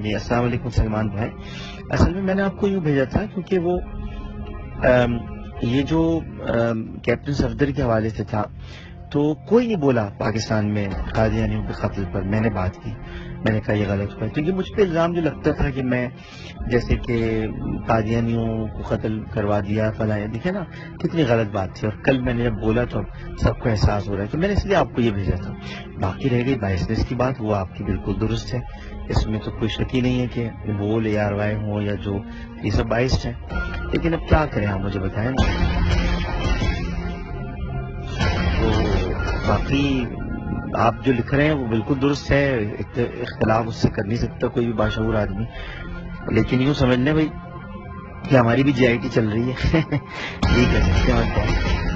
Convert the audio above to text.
جی السلام علیکم سلمان بھائی. اصل میں نے آپ کو یوں بھیجا تھا کیونکہ وہ یہ جو کیپٹن صفدر کے حوالے سے تھا تو کوئی نہیں بولا پاکستان میں قادیانیوں کے قتل پر. میں نے بات کی, میں نے کہا یہ غلط ہوا, کیونکہ مجھ پہ الزام جو لگتا تھا کہ میں جیسے کہ قادیانیوں کو قتل کروا دیا فلاں. دیکھیں نا کتنی غلط بات تھی, اور کل میں نے جب بولا تو سب کو احساس ہو رہا ہے, تو میں نے اس لیے آپ کو یہ بھیجا تھا. باقی رہ گئی بائسنس کی بات, وہ آپ کی بالکل درست ہے, اس میں تو کوئی شک ہی نہیں ہے کہ بول یا آروائی ہو یا جو یہ سب باعث ہیں. لیکن اب کیا کریں, آپ مجھے بتائیں نا. تو باقی آپ جو لکھ رہے ہیں وہ بالکل درست ہے, اختلاف اس سے کر نہیں سکتا کوئی بھی باشعور آدمی. لیکن یوں سمجھ لیں بھائی کہ ہماری بھی جی آئی ٹی چل رہی ہے. ٹھیک ہے.